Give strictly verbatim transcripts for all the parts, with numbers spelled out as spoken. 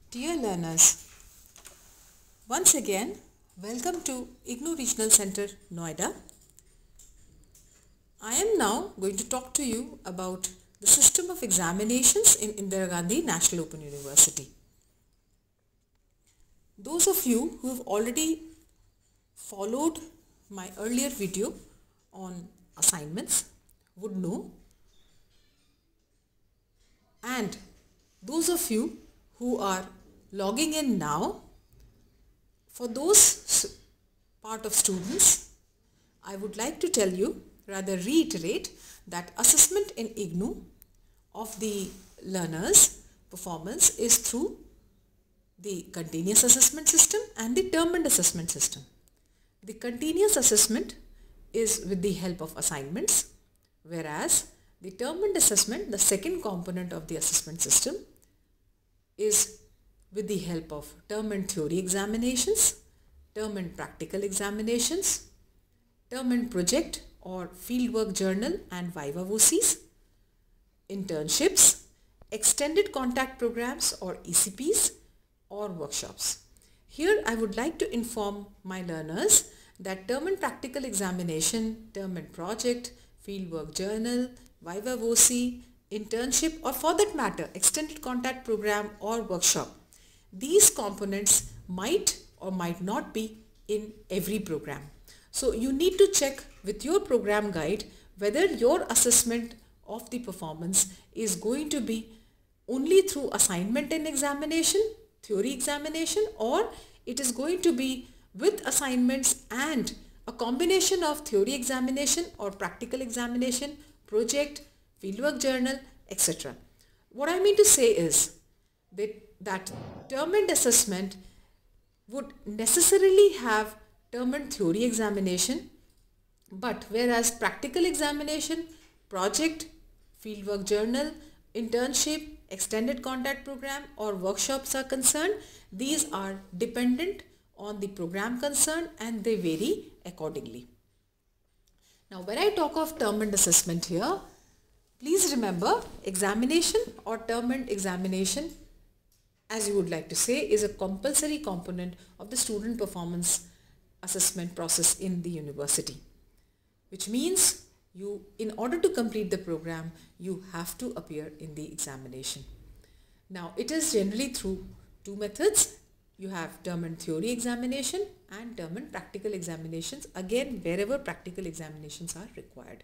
Dear learners, once again, welcome to I G N O Regional Center, Noida. I am now going to talk to you about the system of examinations in Indira Gandhi National Open University. Those of you who have already followed my earlier video on assignments would know, and those of you who are logging in now, for those part of students, I would like to tell you, rather reiterate, that assessment in I G N O of the learners' performance is through the continuous assessment system and the term and assessment system. The continuous assessment is with the help of assignments, whereas the term and assessment, the second component of the assessment system, is with the help of term and theory examinations, term and practical examinations, term and project or fieldwork journal and viva voces, internships, extended contact programs or E C Ps, or workshops. Here I would like to inform my learners that term and practical examination, term and project, fieldwork journal, viva voce, internship, or for that matter extended contact program or workshop, these components might or might not be in every program. So you need to check with your program guide whether your assessment of the performance is going to be only through assignment and examination, theory examination, or it is going to be with assignments and a combination of theory examination or practical examination, project, fieldwork journal, et cetera. What I mean to say is that, that term and assessment would necessarily have term and theory examination, but whereas practical examination, project, fieldwork journal, internship, extended contact program or workshops are concerned, these are dependent on the program concerned and they vary accordingly. Now when I talk of term and assessment here, please remember examination or term and examination, as you would like to say, is a compulsory component of the student performance assessment process in the university, which means you, in order to complete the program, you have to appear in the examination. Now it is generally through two methods. You have term and theory examination and term and practical examinations, again wherever practical examinations are required.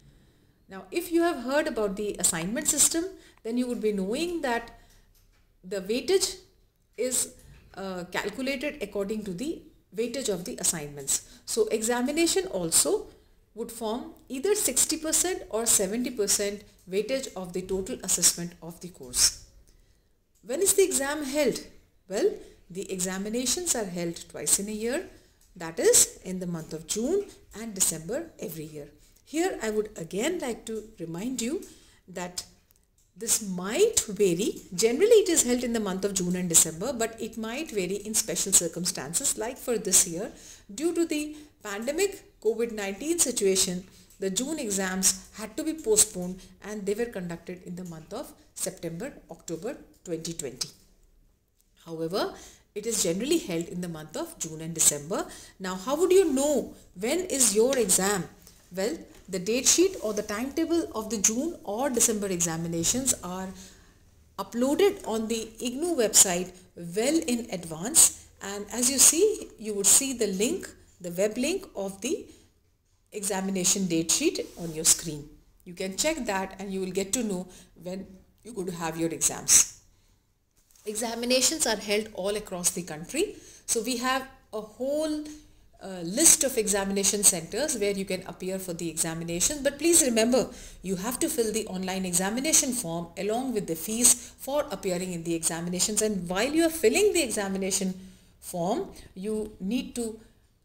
Now if you have heard about the assignment system, then you would be knowing that the weightage is uh, calculated according to the weightage of the assignments. So examination also would form either sixty percent or seventy percent weightage of the total assessment of the course. When is the exam held? Well, the examinations are held twice in a year, that is in the month of June and December every year. Here I would again like to remind you that this might vary. Generally it is held in the month of June and December, but it might vary in special circumstances, like for this year due to the pandemic COVID nineteen situation. The June exams had to be postponed and they were conducted in the month of September October twenty twenty. However, it is generally held in the month of June and December. Now how would you know when is your exam? Well, the date sheet or the timetable of the June or December examinations are uploaded on the I G N O website well in advance, and as you see, you would see the link, the web link of the examination date sheet on your screen. You can check that and you will get to know when you're going to have your exams. Examinations are held all across the country. So we have a whole uh, list of examination centers where you can appear for the examination. But please remember, you have to fill the online examination form along with the fees for appearing in the examinations. And while you are filling the examination form, you need to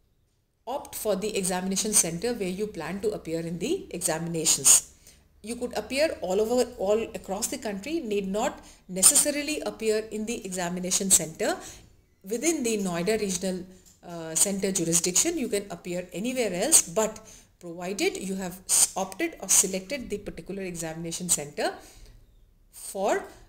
opt for the examination center where you plan to appear in the examinations. You could appear all over, all across the country, need not necessarily appear in the examination center within the Noida Regional uh, Center jurisdiction. You can appear anywhere else, but provided you have opted or selected the particular examination center for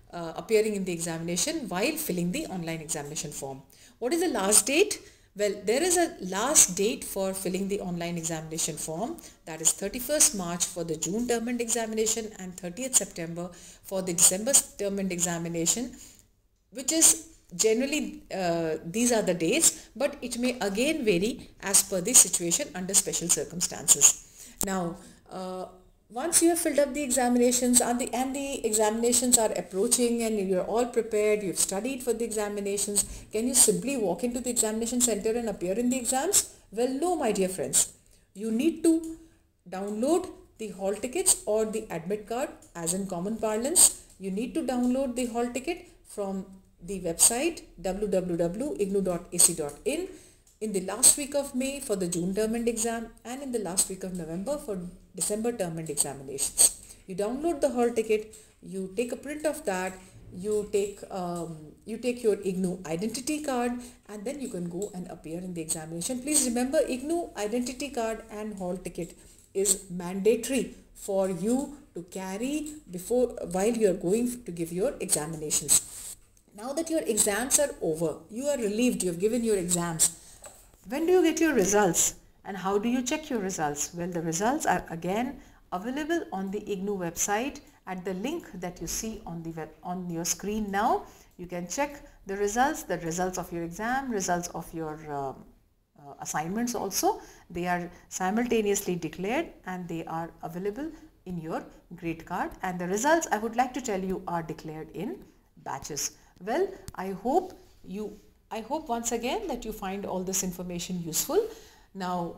uh, appearing in the examination while filling the online examination form. What is the last date? Well, there is a last date for filling the online examination form, that is thirty-first March for the June term end examination and thirtieth September for the December term end examination, which is generally uh, these are the dates, but it may again vary as per the situation under special circumstances. Now, uh, once you have filled up the examinations and the, and the examinations are approaching and you're all prepared, you've studied for the examinations, can you simply walk into the examination center and appear in the exams? Well, no, my dear friends. You need to download the hall tickets or the admit card, as in common parlance. You need to download the hall ticket from the website w w w dot ignou dot a c dot in in the last week of May for the June term end exam and in the last week of November for December term end examinations. You download the hall ticket, you take a print of that, you take um, you take your IGNOU identity card, and then you can go and appear in the examination. Please remember, IGNOU identity card and hall ticket is mandatory for you to carry before while you are going to give your examinations. Now that your exams are over, you are relieved, you have given your exams. When do you get your results and how do you check your results? Well, the results are again available on the IGNOU website at the link that you see on the web on your screen now. You can check the results, the results of your exam, results of your um, uh, assignments also. They are simultaneously declared and they are available in your grade card, and the results, I would like to tell you, are declared in batches. Well, I hope you I hope once again that you find all this information useful. Now,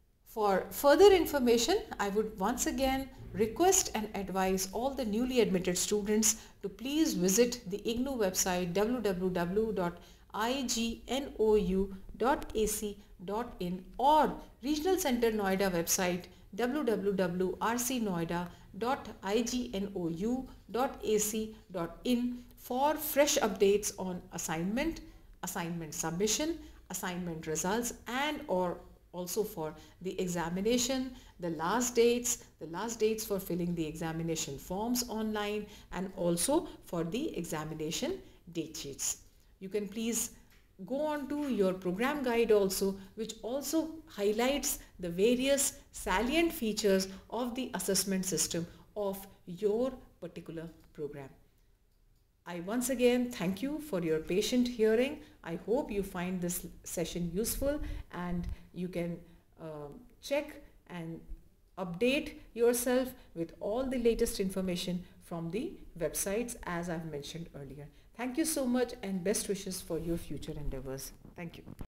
for further information, I would once again request and advise all the newly admitted students to please visit the IGNOU website w w w dot i g n o u dot a c dot in or Regional Center Noida website w w w dot r c noida dot i g n o u dot a c dot in for fresh updates on assignment, assignment submission, assignment results, and or also for the examination, the last dates, the last dates for filling the examination forms online, and also for the examination date sheets. You can please go on to your program guide also, which also highlights the various salient features of the assessment system of your particular program. I once again thank you for your patient hearing. I hope you find this session useful and you can uh, check and update yourself with all the latest information from the websites as I've mentioned earlier. Thank you so much and best wishes for your future endeavors. Thank you.